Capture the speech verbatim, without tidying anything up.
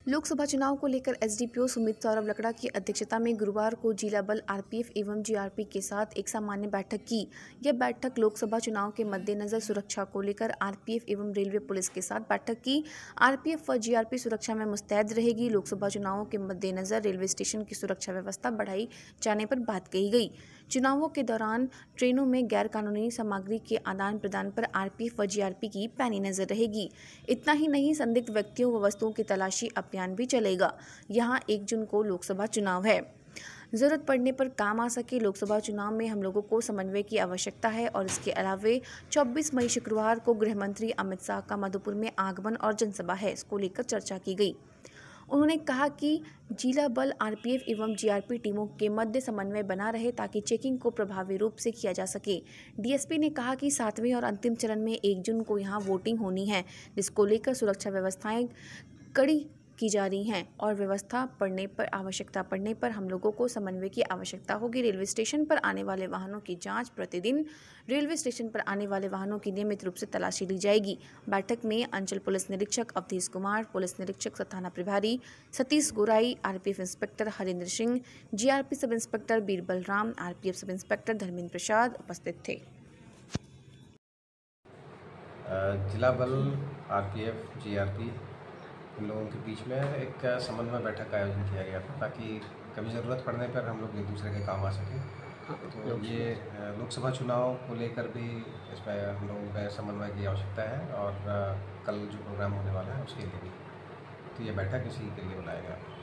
लोकसभा चुनाव को लेकर एसडीपीओ सुमित सौरभ लकड़ा की अध्यक्षता में गुरुवार को जिला बल आरपीएफ एवं जीआरपी के साथ एक सामान्य बैठक की। यह बैठक लोकसभा चुनाव के मद्देनजर सुरक्षा को लेकर आरपीएफ एवं रेलवे पुलिस के साथ बैठक की। आरपीएफ व जीआरपी सुरक्षा में मुस्तैद रहेगी। लोकसभा चुनावों के मद्देनजर रेलवे स्टेशन की सुरक्षा व्यवस्था बढ़ाई जाने पर बात कही गई। चुनावों के दौरान ट्रेनों में गैर कानूनी सामग्री के आदान प्रदान पर आरपीएफ व जीआरपी की पैनी नजर रहेगी। इतना ही नहीं, संदिग्ध व्यक्तियों व वस्तुओं की तलाशी अभियान भी चलेगा। यहां एक जून को लोकसभा चुनाव है। जरूरत पड़ने पर काम आ सके। लोकसभा चुनाव में हम लोगों को समन्वय की आवश्यकता है और इसके अलावे चौबीस मई शुक्रवार को गृह मंत्री अमित शाह का मधुपुर में आगमन और जनसभा है। इसको लेकर चर्चा की गई। उन्होंने कहा कि जिला बल आरपीएफ एवं जीआरपी टीमों के मध्य समन्वय बना रहे ताकि चेकिंग को प्रभावी रूप से किया जा सके। डीएसपी ने कहा कि सातवें और अंतिम चरण में एक जून को यहां वोटिंग होनी है, जिसको लेकर सुरक्षा व्यवस्थाएं कड़ी की जा रही हैं और व्यवस्था पड़ने पर आवश्यकता पड़ने पर हम लोगों को समन्वय की आवश्यकता होगी। रेलवे स्टेशन पर आने वाले वाहनों की जांच प्रतिदिन रेलवे स्टेशन पर आने वाले वाहनों की नियमित रूप से तलाशी ली जाएगी। बैठक में अंचल पुलिस निरीक्षक अवधेश कुमार, पुलिस निरीक्षक थाना प्रभारी Satish Gorai, RPF inspector Harindra Singh, GRP sub inspector Birbal Ram, RPF sub inspector Dharmendra Prasad उपस्थित थे। जिला बल आरपीएफ जीआरपी इन लोगों के बीच में एक समन्वय बैठक का आयोजन किया गया था ताकि कभी ज़रूरत पड़ने पर हम लोग एक दूसरे के काम आ सकें। तो ये लोकसभा चुनाव को लेकर भी इसमें हम लोगों का समन्वय की आवश्यकता है और कल जो प्रोग्राम होने वाला है उसके लिए भी। तो ये बैठक इसी के लिए बुलाया गया।